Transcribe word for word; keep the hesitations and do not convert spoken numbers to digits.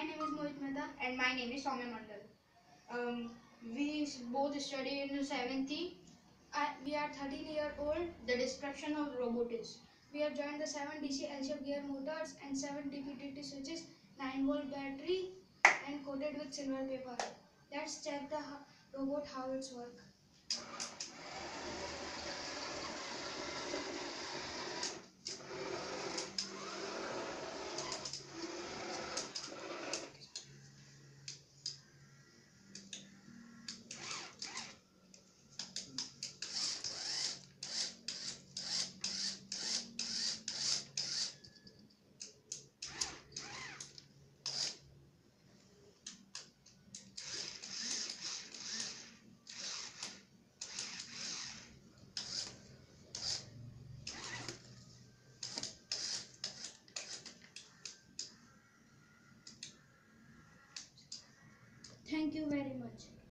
name is Mohit Mehta. And my name is Soumya Mandal. Um, we both study in seventh E. I, we are thirteen year old. The description of robotics. We have joined the seven D C L-shaped gear motors and seven D P D T switches, nine volt battery and coated with silver paper. Let's check the ho- robot how it's work. Thank you very much.